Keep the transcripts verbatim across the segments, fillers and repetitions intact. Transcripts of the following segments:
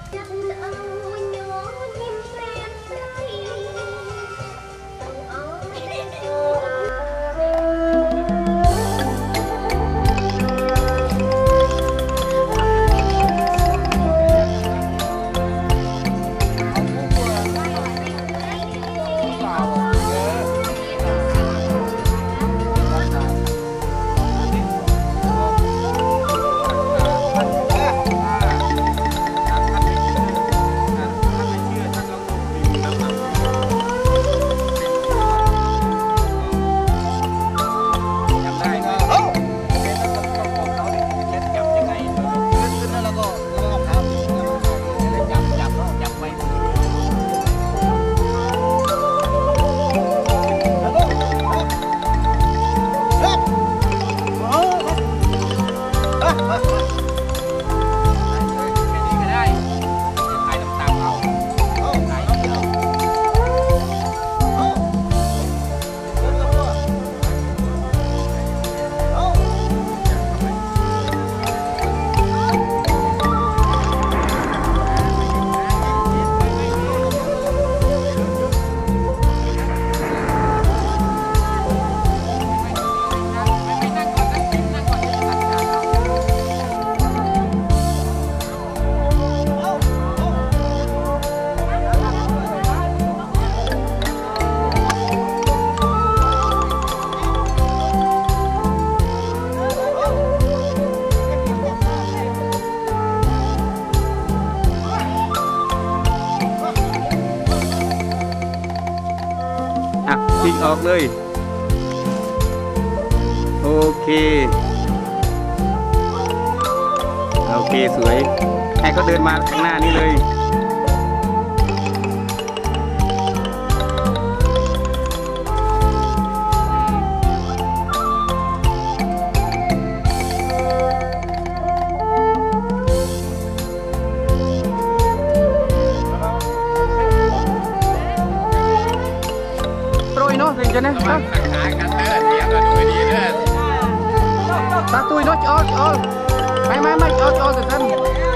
จิกออกเลยโอเคโอเคสวยให้เขาเดินมาข้างหน้านี่เลยจะนะฮะตาตุยน้อยจอจอไม่ไม่ไม่จอจอแต่ท่าน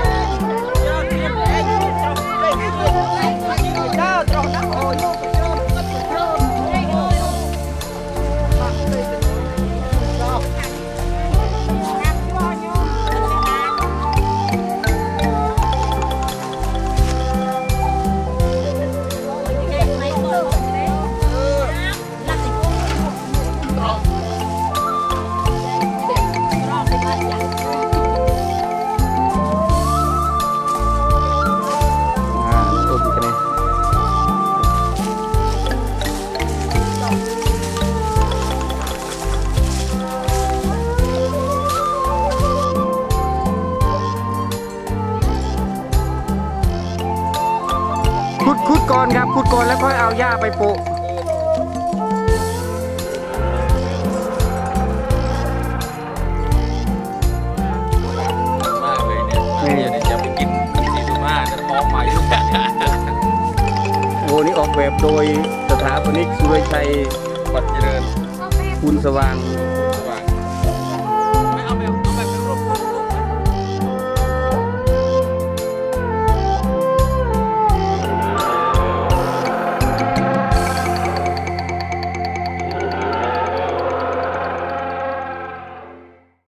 ขุดก่อนครับขุดก่อนแล้วค่อยเอาหญ้าไปโปะมากเลยเนี่ยนี่จะไปกินซีซูมาจะท้องใหม่โอ้นี่ออกแบบโดยสถาปนิกสุรชัยวัดเจริญคุณสว่าง